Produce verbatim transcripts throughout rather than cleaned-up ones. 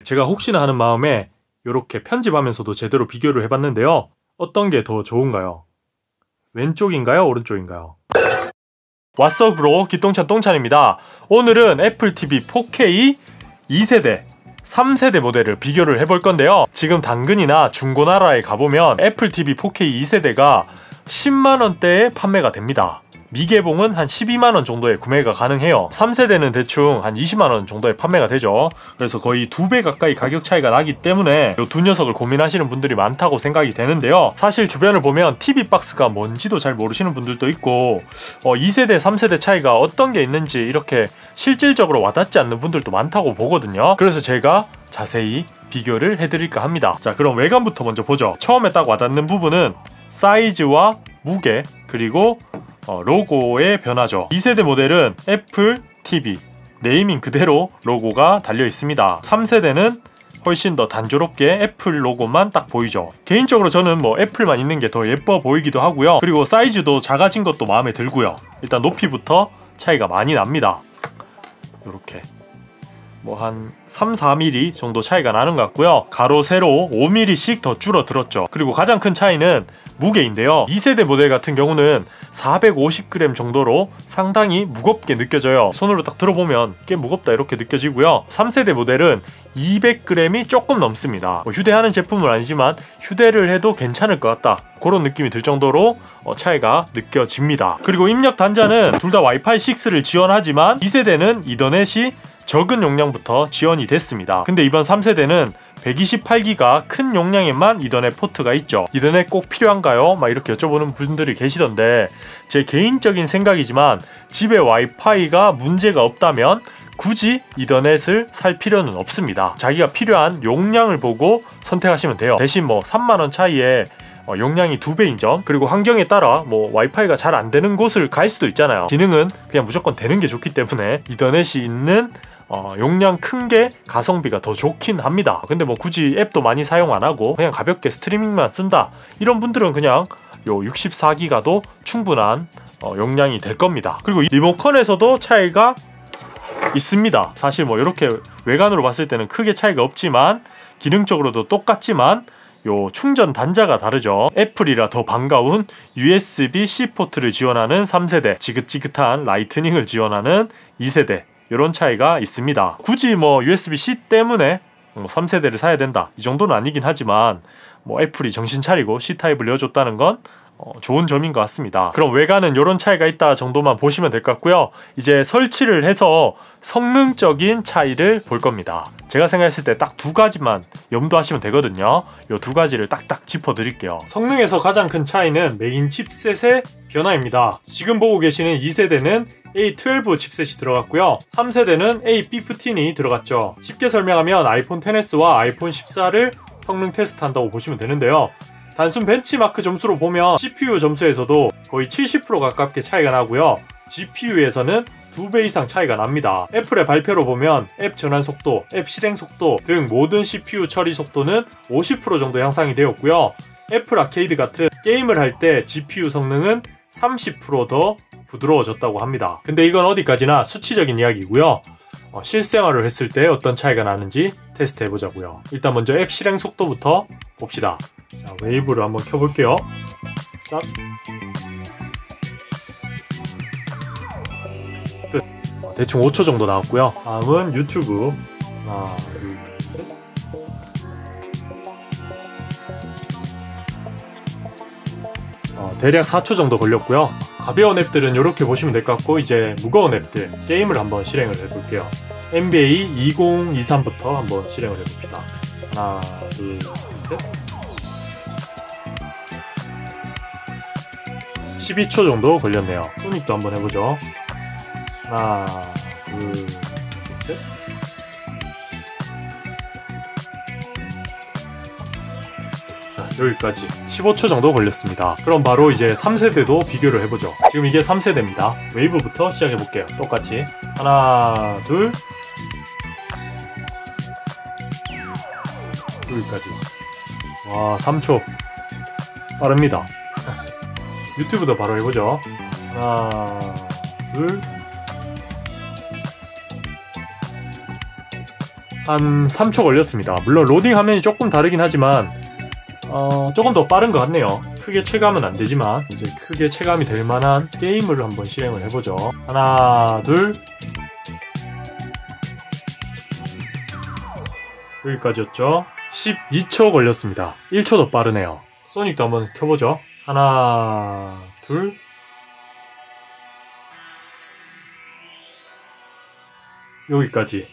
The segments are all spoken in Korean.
제가 혹시나 하는 마음에 이렇게 편집하면서도 제대로 비교를 해봤는데요. 어떤 게 더 좋은가요? 왼쪽인가요? 오른쪽인가요? 왓썹 브로 기똥찬 똥찬입니다. 오늘은 애플 티비 포케이 이 세대, 삼 세대 모델을 비교를 해볼 건데요. 지금 당근이나 중고나라에 가보면 애플 티비 포케이 이 세대가 십만 원대에 판매가 됩니다. 미개봉은 한 십이만 원 정도에 구매가 가능해요. 삼 세대는 대충 한 이십만 원 정도에 판매가 되죠. 그래서 거의 두 배 가까이 가격 차이가 나기 때문에 이 두 녀석을 고민하시는 분들이 많다고 생각이 되는데요. 사실 주변을 보면 티비 박스가 뭔지도 잘 모르시는 분들도 있고 어, 이 세대, 삼 세대 차이가 어떤 게 있는지 이렇게 실질적으로 와닿지 않는 분들도 많다고 보거든요. 그래서 제가 자세히 비교를 해드릴까 합니다. 자, 그럼 외관부터 먼저 보죠. 처음에 딱 와닿는 부분은 사이즈와 무게, 그리고 어, 로고의 변화죠. 이 세대 모델은 애플 티비 네이밍 그대로 로고가 달려 있습니다. 삼 세대는 훨씬 더 단조롭게 애플 로고만 딱 보이죠. 개인적으로 저는 뭐 애플만 있는 게 더 예뻐 보이기도 하고요. 그리고 사이즈도 작아진 것도 마음에 들고요. 일단 높이부터 차이가 많이 납니다. 요렇게 뭐 한 삼, 사 밀리미터 정도 차이가 나는 것 같고요. 가로 세로 오 밀리미터씩 더 줄어들었죠. 그리고 가장 큰 차이는 무게인데요. 이 세대 모델 같은 경우는 사백오십 그램 정도로 상당히 무겁게 느껴져요. 손으로 딱 들어보면 꽤 무겁다 이렇게 느껴지고요. 삼 세대 모델은 이백 그램이 조금 넘습니다. 뭐 휴대하는 제품은 아니지만 휴대를 해도 괜찮을 것 같다, 그런 느낌이 들 정도로 어, 차이가 느껴집니다. 그리고 입력 단자는 둘 다 와이파이 식스를 지원하지만 이 세대는 이더넷이 적은 용량부터 지원이 됐습니다. 근데 이번 삼 세대는 백이십팔 기가 큰 용량에만 이더넷 포트가 있죠. 이더넷 꼭 필요한가요? 막 이렇게 여쭤보는 분들이 계시던데, 제 개인적인 생각이지만 집에 와이파이가 문제가 없다면 굳이 이더넷을 살 필요는 없습니다. 자기가 필요한 용량을 보고 선택하시면 돼요. 대신 뭐 삼만 원 차이에 어, 용량이 두 배인 점, 그리고 환경에 따라 뭐 와이파이가 잘 안 되는 곳을 갈 수도 있잖아요. 기능은 그냥 무조건 되는 게 좋기 때문에 이더넷이 있는 어, 용량 큰 게 가성비가 더 좋긴 합니다. 근데 뭐 굳이 앱도 많이 사용 안 하고 그냥 가볍게 스트리밍만 쓴다, 이런 분들은 그냥 요 육십사 기가도 충분한 어, 용량이 될 겁니다. 그리고 이 리모컨에서도 차이가 있습니다. 사실 뭐 이렇게 외관으로 봤을 때는 크게 차이가 없지만 기능적으로도 똑같지만 요 충전 단자가 다르죠. 애플이라 더 반가운 유에스비-C 포트를 지원하는 삼 세대, 지긋지긋한 라이트닝을 지원하는 이 세대, 이런 차이가 있습니다. 굳이 뭐 유에스비-C 때문에 뭐 삼 세대를 사야 된다, 이 정도는 아니긴 하지만 뭐 애플이 정신 차리고 C타입을 내어줬다는 건 어, 좋은 점인 것 같습니다. 그럼 외관은 이런 차이가 있다 정도만 보시면 될 것 같고요. 이제 설치를 해서 성능적인 차이를 볼 겁니다. 제가 생각했을 때 딱 두 가지만 염두하시면 되거든요. 이 두 가지를 딱딱 짚어드릴게요. 성능에서 가장 큰 차이는 메인 칩셋의 변화입니다. 지금 보고 계시는 이 세대는 에이 십이 칩셋이 들어갔고요. 삼 세대는 에이 십오이 들어갔죠. 쉽게 설명하면 아이폰 텐에스와 아이폰 십사를 성능 테스트한다고 보시면 되는데요. 단순 벤치마크 점수로 보면 씨피유 점수에서도 거의 칠십 퍼센트 가깝게 차이가 나고요. 지피유에서는 두 배 이상 차이가 납니다. 애플의 발표로 보면 앱 전환 속도, 앱 실행 속도 등 모든 씨피유 처리 속도는 오십 퍼센트 정도 향상이 되었고요. 애플 아케이드 같은 게임을 할 때 지피유 성능은 삼십 퍼센트 더 부드러워졌다고 합니다. 근데 이건 어디까지나 수치적인 이야기고요. 어, 실생활을 했을 때 어떤 차이가 나는지 테스트 해보자고요. 일단 먼저 앱 실행 속도부터 봅시다. 자, 웨이브를 한번 켜볼게요. 싹. 끝. 어, 대충 오 초 정도 나왔고요. 다음은 유튜브. 하나, 둘, 셋. 어, 대략 사 초 정도 걸렸고요. 가벼운 앱들은 이렇게 보시면 될 것 같고, 이제 무거운 앱들, 게임을 한번 실행을 해볼게요. 엔비에이 이천이십삼부터 한번 실행을 해봅시다. 하나, 둘, 셋. 십이 초 정도 걸렸네요. 소닉도 한번 해보죠. 하나, 둘, 셋. 자, 여기까지 십오 초 정도 걸렸습니다. 그럼 바로 이제 삼 세대도 비교를 해보죠. 지금 이게 삼 세대입니다. 웨이브부터 시작해볼게요. 똑같이 하나, 둘, 여기까지. 와, 삼 초 빠릅니다. 유튜브도 바로 해보죠. 하나, 둘, 한 삼 초 걸렸습니다. 물론 로딩 화면이 조금 다르긴 하지만 어, 조금 더 빠른 것 같네요. 크게 체감은 안 되지만 이제 크게 체감이 될 만한 게임을 한번 실행을 해보죠. 하나, 둘. 여기까지였죠. 십이 초 걸렸습니다. 일 초 더 빠르네요. 소닉도 한번 켜보죠. 하나, 둘. 여기까지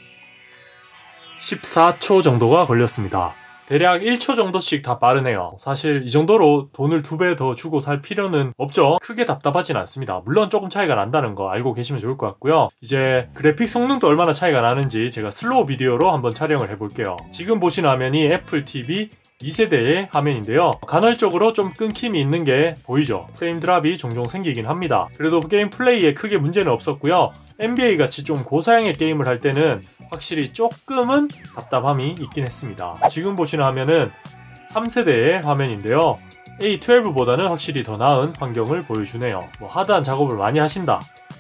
십사 초 정도가 걸렸습니다. 대략 일 초 정도씩 다 빠르네요. 사실 이 정도로 돈을 두 배 더 주고 살 필요는 없죠. 크게 답답하진 않습니다. 물론 조금 차이가 난다는 거 알고 계시면 좋을 것 같고요. 이제 그래픽 성능도 얼마나 차이가 나는지 제가 슬로우 비디오로 한번 촬영을 해볼게요. 지금 보시는 화면이 애플 티비 이 세대의 화면인데요. 간헐적으로 좀 끊김이 있는 게 보이죠. 프레임 드랍이 종종 생기긴 합니다. 그래도 게임 플레이에 크게 문제는 없었고요. 엔비에이 같이 좀 고사양의 게임을 할 때는 확실히 조금은 답답함이 있긴 했습니다. 지금 보시는 화면은 삼 세대의 화면인데요. 에이 십이보다는 확실히 더 나은 환경을 보여주네요. 뭐 하드한 작업을 많이 하신다,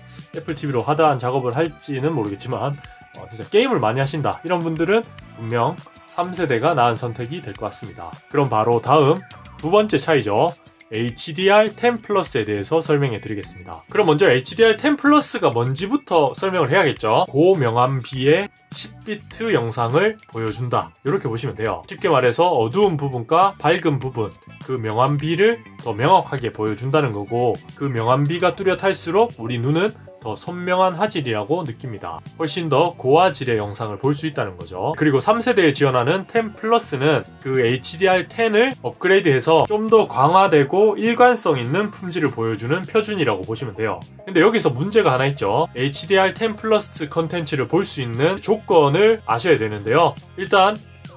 애플 티비로 하드한 작업을 할지는 모르겠지만 어, 진짜 게임을 많이 하신다 이런 분들은 분명 삼 세대가 나은 선택이 될 것 같습니다. 그럼 바로 다음 두 번째 차이죠. 에이치디알 텐 플러스에 대해서 설명해 드리겠습니다. 그럼 먼저 에이치디알 텐 플러스가 뭔지부터 설명을 해야겠죠. 고명암비의 십 비트 영상을 보여준다, 이렇게 보시면 돼요. 쉽게 말해서 어두운 부분과 밝은 부분, 그 명암비를 더 명확하게 보여준다는 거고, 그 명암비가 뚜렷할수록 우리 눈은 더 선명한 화질이라고 느낍니다. 훨씬 더 고화질의 영상을 볼 수 있다는 거죠. 그리고 삼 세대에 지원하는 텐 플러스는 그 에이치디알 텐을 업그레이드해서 좀 더 광화되고 일관성 있는 품질을 보여주는 표준이라고 보시면 돼요. 근데 여기서 문제가 하나 있죠. 에이치디알 텐 플러스 컨텐츠를 볼 수 있는 조건을 아셔야 되는데요. 일단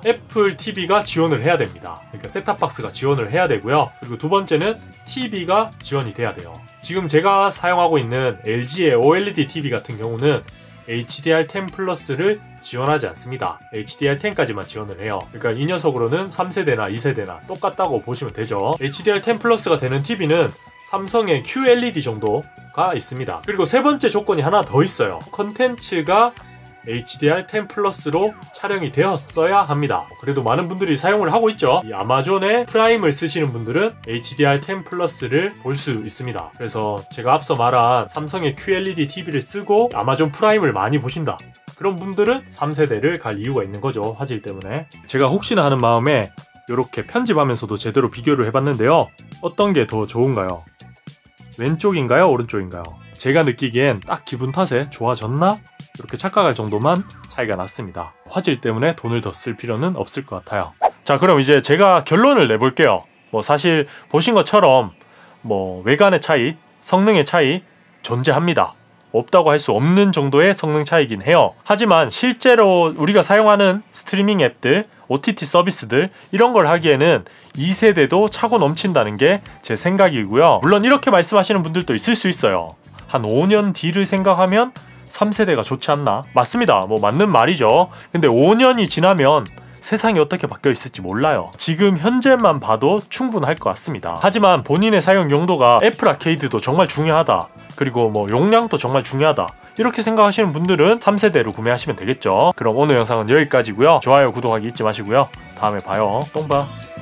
애플 티비가 지원을 해야 됩니다. 그러니까 셋탑박스가 지원을 해야 되고요. 그리고 두 번째는 티비가 지원이 돼야 돼요. 지금 제가 사용하고 있는 엘지의 오엘이디 티비 같은 경우는 에이치디알 텐 플러스를 지원하지 않습니다. 에이치디알 텐까지만 지원을 해요. 그러니까 이 녀석으로는 삼 세대나 이 세대나 똑같다고 보시면 되죠. 에이치디알 텐 플러스가 되는 티비는 삼성의 큐엘이디 정도가 있습니다. 그리고 세 번째 조건이 하나 더 있어요. 컨텐츠가 에이치디알 텐 플러스로 촬영이 되었어야 합니다. 그래도 많은 분들이 사용을 하고 있죠. 이 아마존의 프라임을 쓰시는 분들은 에이치디알 텐 플러스를 볼 수 있습니다. 그래서 제가 앞서 말한 삼성의 큐엘이디 티비를 쓰고 아마존 프라임을 많이 보신다, 그런 분들은 삼 세대를 갈 이유가 있는 거죠. 화질 때문에. 제가 혹시나 하는 마음에 이렇게 편집하면서도 제대로 비교를 해봤는데요. 어떤 게 더 좋은가요? 왼쪽인가요? 오른쪽인가요? 제가 느끼기엔 딱 기분 탓에 좋아졌나? 이렇게 착각할 정도만 차이가 났습니다. 화질 때문에 돈을 더 쓸 필요는 없을 것 같아요. 자, 그럼 이제 제가 결론을 내볼게요. 뭐 사실 보신 것처럼 뭐 외관의 차이, 성능의 차이 존재합니다. 없다고 할 수 없는 정도의 성능 차이긴 해요. 하지만 실제로 우리가 사용하는 스트리밍 앱들, 오티티 서비스들 이런 걸 하기에는 이 세대도 차고 넘친다는 게 제 생각이고요. 물론 이렇게 말씀하시는 분들도 있을 수 있어요. 한 오 년 뒤를 생각하면 삼 세대가 좋지 않나? 맞습니다. 뭐 맞는 말이죠. 근데 오 년이 지나면 세상이 어떻게 바뀌어 있을지 몰라요. 지금 현재만 봐도 충분할 것 같습니다. 하지만 본인의 사용 용도가 애플 아케이드도 정말 중요하다, 그리고 뭐 용량도 정말 중요하다, 이렇게 생각하시는 분들은 삼 세대로 구매하시면 되겠죠. 그럼 오늘 영상은 여기까지고요. 좋아요, 구독하기 잊지 마시고요. 다음에 봐요. 똥 봐.